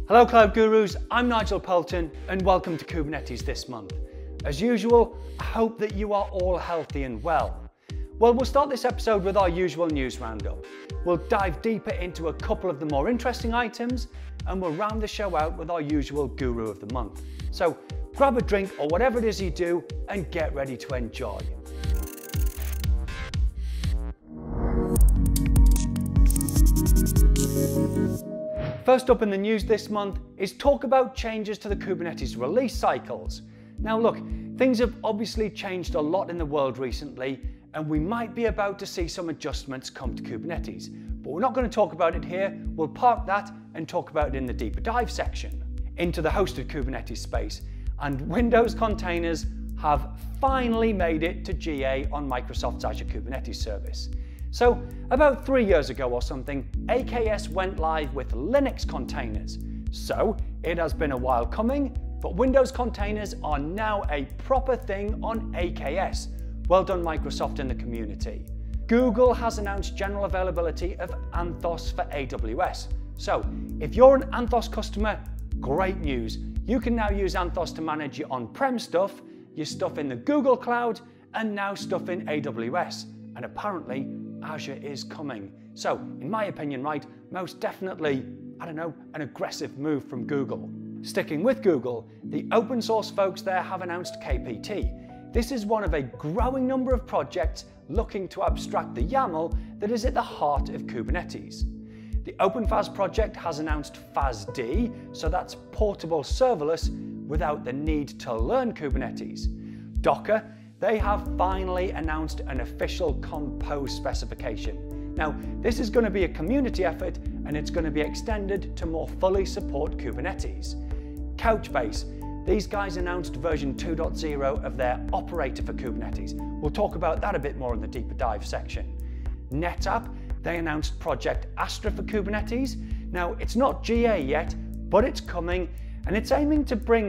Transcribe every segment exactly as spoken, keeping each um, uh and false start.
Hello Cloud Gurus, I'm Nigel Poulton and welcome to Kubernetes this month. As usual, I hope that you are all healthy and well. Well, we'll start this episode with our usual news roundup. We'll dive deeper into a couple of the more interesting items and we'll round the show out with our usual Guru of the Month. So grab a drink or whatever it is you do and get ready to enjoy. First up in the news this month is talk about changes to the Kubernetes release cycles. Now look, things have obviously changed a lot in the world recently and we might be about to see some adjustments come to Kubernetes. But we're not going to talk about it here, we'll park that and talk about it in the deeper dive section. Into the hosted Kubernetes space, and Windows containers have finally made it to G A on Microsoft's Azure Kubernetes service. So about three years ago or something, A K S went live with Linux containers. So it has been a while coming, but Windows containers are now a proper thing on A K S. Well done Microsoft and the community. Google has announced general availability of Anthos for A W S. So if you're an Anthos customer, great news. You can now use Anthos to manage your on-prem stuff, your stuff in the Google Cloud, and now stuff in A W S. And apparently, Azure is coming. So, in my opinion, right, most definitely, I don't know, an aggressive move from Google. Sticking with Google, the open source folks there have announced K P T. This is one of a growing number of projects looking to abstract the YAML that is at the heart of Kubernetes. The OpenFaaS project has announced FASD, so that's portable serverless without the need to learn Kubernetes. Docker, they have finally announced an official Compose specification. Now, this is going to be a community effort and it's going to be extended to more fully support Kubernetes. Couchbase, these guys announced version two point oh of their operator for Kubernetes. We'll talk about that a bit more in the deeper dive section. NetApp, they announced Project Astra for Kubernetes. Now, it's not G A yet, but it's coming and it's aiming to bring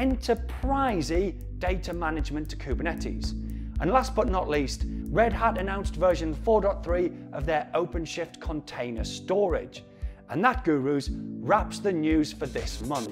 enterprisey data management to Kubernetes. And last but not least, Red Hat announced version four point three of their OpenShift container storage. And that, Gurus, wraps the news for this month.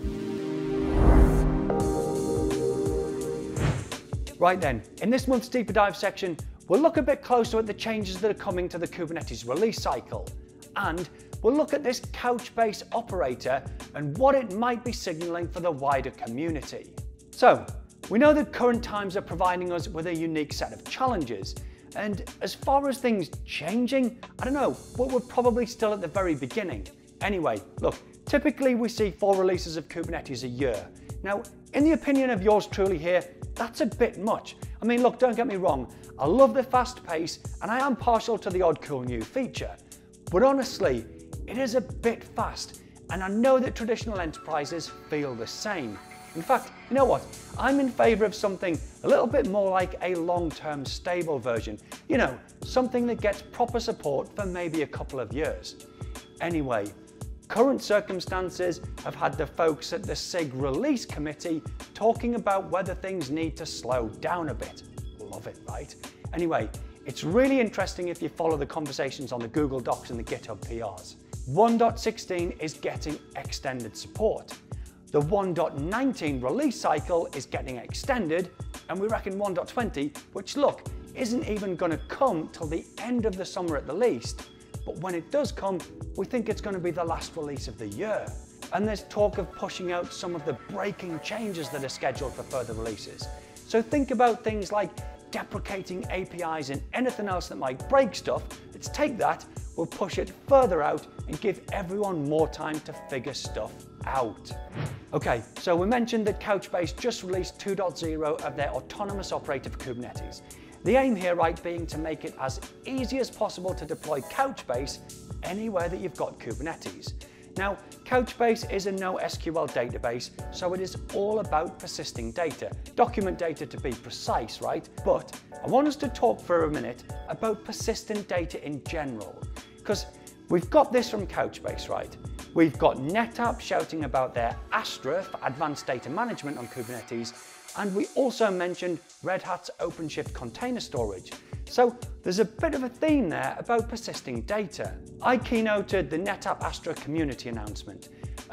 Right then, in this month's deeper dive section, we'll look a bit closer at the changes that are coming to the Kubernetes release cycle. And we'll look at this Couchbase operator and what it might be signaling for the wider community. So, we know that current times are providing us with a unique set of challenges. And as far as things changing, I don't know, but we're probably still at the very beginning. Anyway, look, typically we see four releases of Kubernetes a year. Now, in the opinion of yours truly here, that's a bit much. I mean, look, don't get me wrong, I love the fast pace and I am partial to the odd cool new feature. But honestly, it is a bit fast, and I know that traditional enterprises feel the same. In fact, you know what? I'm in favor of something a little bit more like a long-term stable version. You know, something that gets proper support for maybe a couple of years. Anyway, current circumstances have had the folks at the S I G Release Committee talking about whether things need to slow down a bit. Love it, right? Anyway, it's really interesting if you follow the conversations on the Google Docs and the GitHub P Rs. one point sixteen is getting extended support. The one point nineteen release cycle is getting extended, and we reckon one point twenty, which look, isn't even going to come till the end of the summer at the least. But when it does come, we think it's going to be the last release of the year. And there's talk of pushing out some of the breaking changes that are scheduled for further releases. So think about things like deprecating A P Is and anything else that might break stuff. Let's take that, we'll push it further out and give everyone more time to figure stuff out. Okay, so we mentioned that Couchbase just released two point oh of their autonomous operator for Kubernetes. The aim here, right, being to make it as easy as possible to deploy Couchbase anywhere that you've got Kubernetes. Now, Couchbase is a NoSQL database, so it is all about persisting data, document data to be precise, right? But I want us to talk for a minute about persistent data in general, because we've got this from Couchbase, right? We've got NetApp shouting about their Astra for advanced data management on Kubernetes, and we also mentioned Red Hat's OpenShift container storage. So there's a bit of a theme there about persisting data. I keynoted the NetApp Astra community announcement,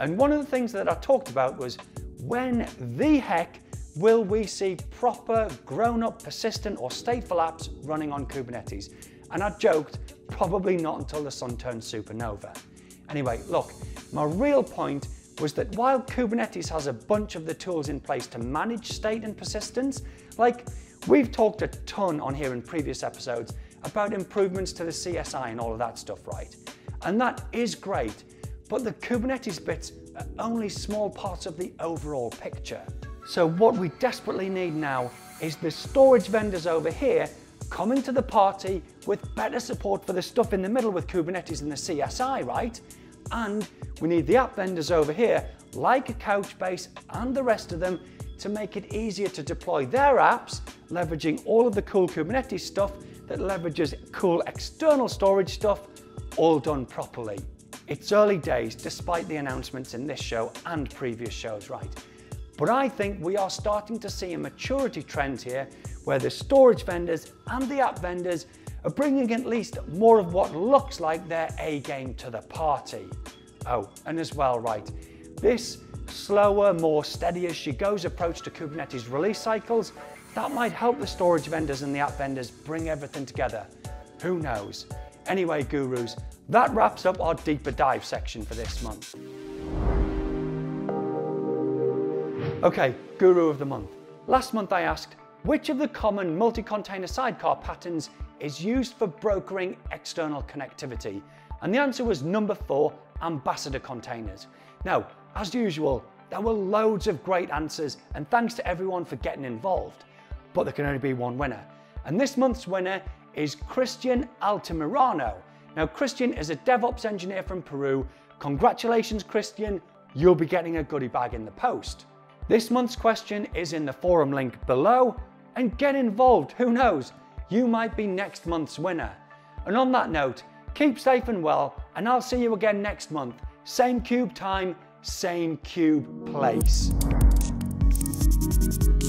And one of the things that I talked about was, when the heck will we see proper, grown-up, persistent or stateful apps running on Kubernetes? And I joked, probably not until the sun turns supernova. Anyway, look, my real point was that while Kubernetes has a bunch of the tools in place to manage state and persistence, like we've talked a ton on here in previous episodes about improvements to the C S I and all of that stuff, right? And that is great, but the Kubernetes bits are only small parts of the overall picture. So what we desperately need now is the storage vendors over here coming to the party with better support for the stuff in the middle with Kubernetes and the C S I, right? And we need the app vendors over here, like Couchbase and the rest of them, to make it easier to deploy their apps, leveraging all of the cool Kubernetes stuff that leverages cool external storage stuff, all done properly. It's early days, despite the announcements in this show and previous shows, right? But I think we are starting to see a maturity trend here where the storage vendors and the app vendors are bringing at least more of what looks like their A game to the party. Oh, and as well, right, this slower, more steady as she goes approach to Kubernetes release cycles, that might help the storage vendors and the app vendors bring everything together. Who knows? Anyway, gurus, that wraps up our deeper dive section for this month. Okay, Guru of the Month. Last month I asked, which of the common multi-container sidecar patterns is used for brokering external connectivity? And the answer was number four, Ambassador containers. Now, as usual, there were loads of great answers, and thanks to everyone for getting involved. But there can only be one winner. And this month's winner is Christian Altamirano. Now, Christian is a DevOps engineer from Peru. Congratulations, Christian. You'll be getting a goodie bag in the post. This month's question is in the forum link below, and get involved. Who knows? You might be next month's winner. And on that note, keep safe and well, and I'll see you again next month. Same cube time, same cube place.